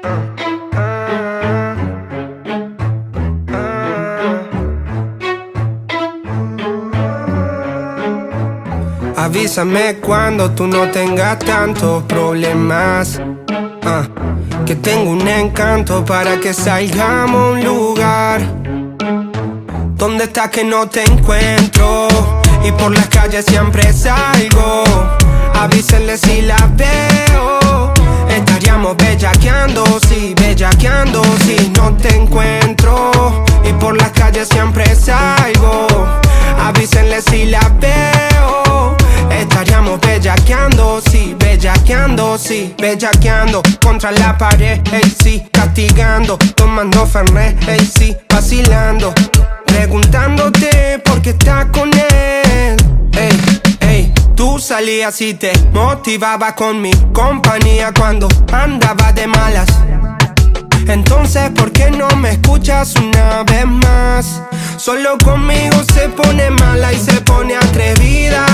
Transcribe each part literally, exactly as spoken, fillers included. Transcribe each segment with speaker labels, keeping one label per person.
Speaker 1: Avísame cuando tú no tengas tantos problemas, uh, que tengo un encanto para que salgamos a un lugar. ¿Dónde estás que no te encuentro? Y por las calles siempre salgo. Avísenle si la veo. Estaríamos bellaqueando, sí, bellaqueando si no te encuentro. Y por las calles siempre salgo. Avísenle si la veo. Estaríamos bellaqueando, sí, bellaqueando, sí, bellaqueando contra la pared, ey, sí, castigando, tomando fernet, ey, sí, vacilando, preguntándote por qué estás con él, ey, ey. Tú salías y te motivabas con mi compañía cuando andaba de malas. Entonces, ¿por qué no me escuchas una vez más? Solo conmigo se pone mala y se pone atrevida.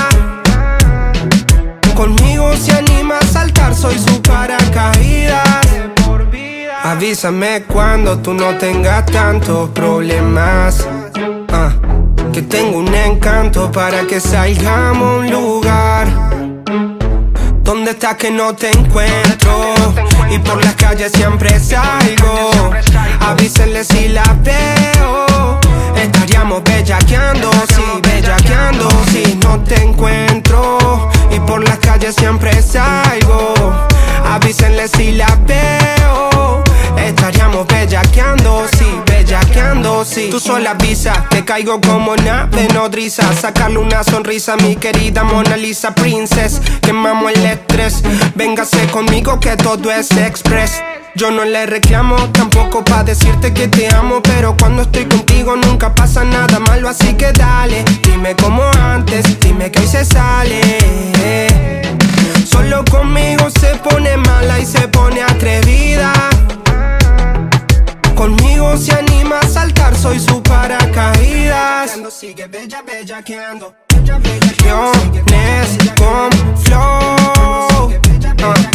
Speaker 1: Conmigo se anima a saltar, soy su paracaídas. Avísame cuando tú no tengas tantos problemas, uh, que tengo un encanto para que salgamos a un lugar. ¿Dónde estás que no te encuentro? Y por las calles siempre salgo. Avísenle si la veo. Estaríamos bellaqueando, sí, bellaqueando si no te encuentro. Y por las calles siempre salgo. Avísenle si la veo. Estaríamos bellaqueando, sí, bellaqueando, sí. Tú sola avisa, te caigo como nave nodriza. Sacarle una sonrisa a mi querida Mona Lisa Princess. Quemamos el estrés, véngase conmigo que todo es express. Yo no le reclamo, tampoco pa' decirte que te amo, pero cuando estoy contigo nunca pasa nada malo, así que dale, dime como antes, dime que ahí se sale. Solo conmigo se pone mala y se pone atrevida. Conmigo se anima a saltar, soy su paracaídas. Sigue bella, bellaqueando. Con flow, uh.